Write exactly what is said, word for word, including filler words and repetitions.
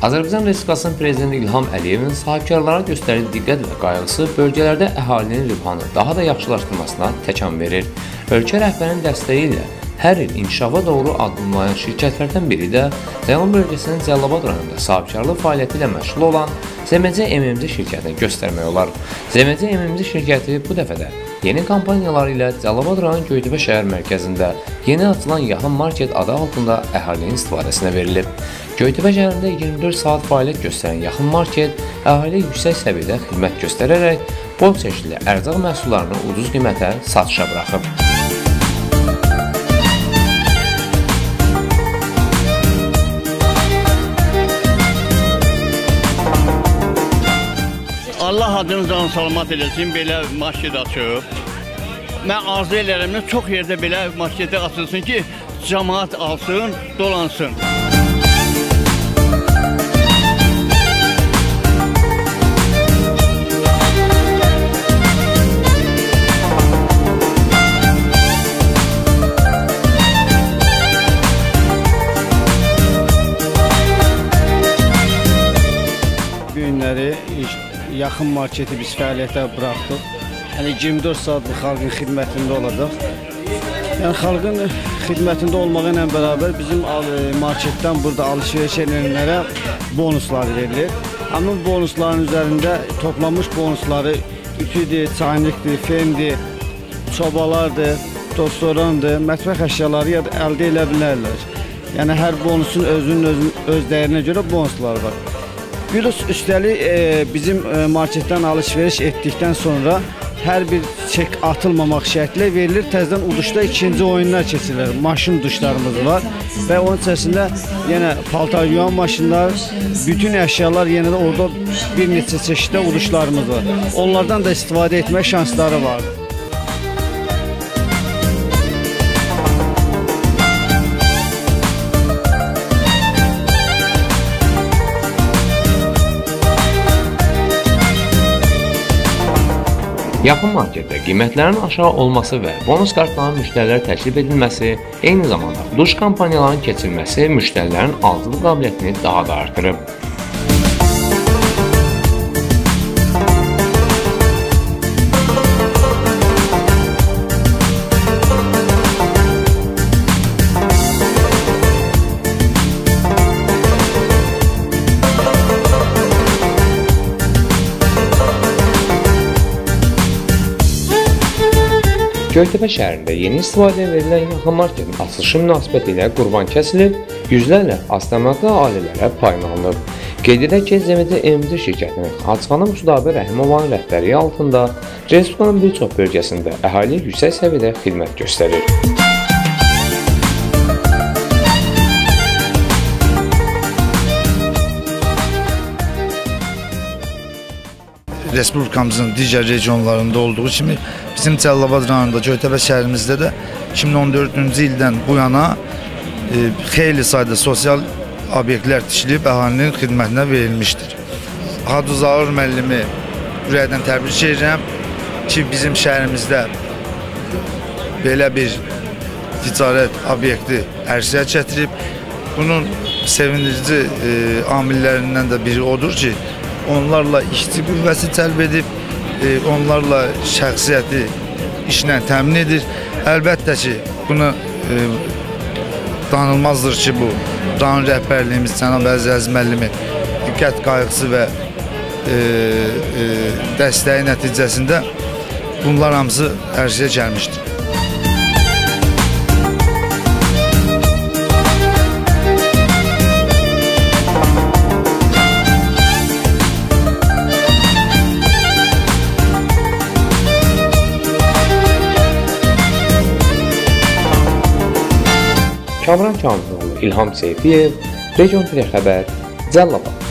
Azərbaycan Respublikasının Prezidenti İlham Əliyevin sahibkarlara göstərdiyi diqqət və qayğısı bölgələrdə əhalinin rifahını daha da yaxşılaşdırmasına təkan verir. Ölkə rəhbərinin dəstəyi ilə hər il inkişafa doğru addımlayan şirkətlərdən biri də Cəlilabad bölgəsinin Cəlilabad rayonunda sahibkarlıq fəaliyyəti ilə məşğul olan Z M C M M C şirkətini göstərmək olar. Z M C M M C şirkəti bu dəfə də yeni kampaniyaları ilə Cəlilabad rayon Göytəpə şəhər mərkəzində yeni açılan Yaxın Market adı altında əhalinin istifadəsinə verilib. Göytəpə şəhərində iyirmi dörd saat fəaliyyət göstərən Yaxın Market əhaliyə yüksək səviyyədə xidmət göstərərək bol çeşidli ərzaq məhsullarını ucuz qiymətə satışa buraxıb. Allah adını can salamat eləsin, belə market açıb. Mən arzu elərəm, çox yerdə belə marketə açılsın ki, cəmaat alsın, dolansın. Bu günləri Yaxın Marketi biz fəaliyyətə buraxdıq. Yəni iyirmi dörd saatlı xalqın xidmətində olacaq. Yəni xalqın xidmətində olmağı ilə bərabər bizim marketdən burada alış-veriş edənlərə bonuslar verilir. Həmin bonusların üzərində toplanmış bonusları ütüdür, çaynikdir, fendir, çobalardır, tostorandır, mətbəx əşyaları əldə edə bilərlər. Yəni hər bonusun özünün öz, öz dəyərinə görə bonuslar var. Virus üstəlik e, bizim e, marketdən alış-veriş etdikdən sonra hər bir çek atılmamaq şərtilə verilir. Təzədən uduşda ikinci oyunlar keçirilir. Maşın uduşlarımız var və onun içərisində yenə paltar yuyan maşınlar, bütün əşyalar yenə də orada bir neçə çeşiddə uduşlarımız var. Onlardan da istifadə etmək şansları var. Yaxın Marketdə qiymətlərin aşağı olması və bonus kartlarının müştərilərə təklif edilməsi, eyni zamanda duş kampaniyalarının keçirilməsi müştərilərin aldığı qabiliyyətini daha da artırıb. Göytəpə şəhərində yeni istifadəyə verilən Yaxın Marketin açılışı münasibəti ilə qurban kəsilib, yüzlərlə aztəmaqlı ailələrə paylanılıb. Qeyd edək ki, Z M C M M C şirkətinin Hacıxanım Südabə Rəhimovanın rəhbərliyi altında Respublikanın bir çox bölgəsində əhaliyə yüksək səviyyədə xidmət göstərir. Respublikamızın digər regionlarında olduğu kimi bizim Cəlilabad rayonunda Göytəpə şəhərimizdə də iki min on dördüncü ildən bu yana e, xeyli sayda sosial obyektlər tikilib əhalinin xidmətinə verilmişdir. Hacı Zaur müəllimi ürəkdən təbrik edirəm ki, bizim şəhərimizdə belə bir ticarət obyekti ərsəyə gətirib. Bunun sevindirici e, amillərindən də biri odur ki, onlarla işçi qüvvəsi cəlb edib, e, onlarla şəxsiyyəti işlə təmin edir. Əlbəttə ki, bunu e, danılmazdır ki, bu rayon rəhbərliyimiz cənab Əziz müəllimi diqqət qayğısı və e, e, dəstəyi nəticəsində bunlar hamısı ərsəyə gəlmişdir. Kamran Kamiloğlu, İlham Seyfiyev, Region Xəbər, Cəlilabad.